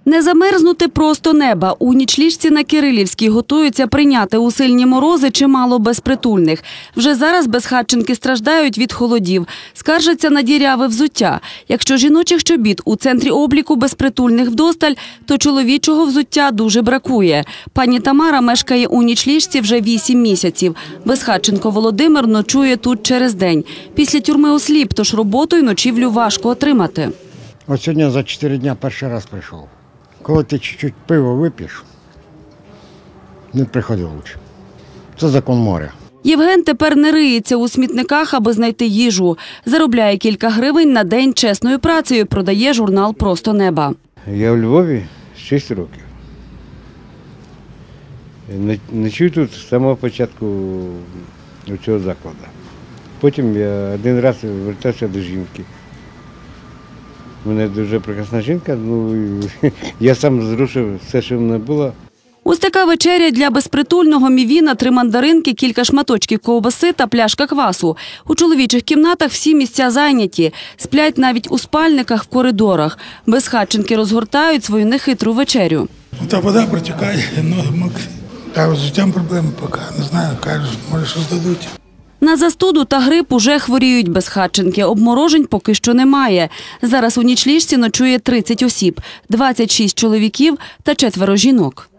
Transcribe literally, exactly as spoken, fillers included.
Не замерзнути просто неба. У нічліжці на Кирилівській готуються прийняти у сильні морози чимало безпритульних. Вже зараз безхатченки страждають від холодів. Скаржаться на діряве взуття. Якщо жіночих чобіт у центрі обліку безпритульних вдосталь, то чоловічого взуття дуже бракує. Пані Тамара мешкає у нічліжці вже вісім місяців. Безхатченко Володимир ночує тут через день. Після тюрми осліп, тож роботу й ночівлю важко отримати. От сьогодні за чотири дні перший раз прийшов. Коли ти чуть-чуть пиво вип'єш, не приходить лучше. Це закон моря. Євген тепер не риється у смітниках, аби знайти їжу. Заробляє кілька гривень на день чесною працею, продає журнал «Просто неба». Я в Львові шість років. Ночую тут з самого початку цього закладу. Потім я один раз вертався до жінки. У мене дуже прекрасна жінка, ну я сам зрушив все, що в мене було. Ось така вечеря для безпритульного: мівіна, три мандаринки, кілька шматочків ковбаси та пляшка квасу. У чоловічих кімнатах всі місця зайняті. Сплять навіть у спальниках в коридорах. Безхатченки розгортають свою нехитру вечерю. Та вода протікає, ноги мокрі. Та з життям проблеми поки, не знаю, кажуть, може щось дадуть. На застуду та грип уже хворіють безхатченки. Обморожень поки що немає. Зараз у нічліжці ночує тридцять осіб, двадцять шість чоловіків та четверо жінок.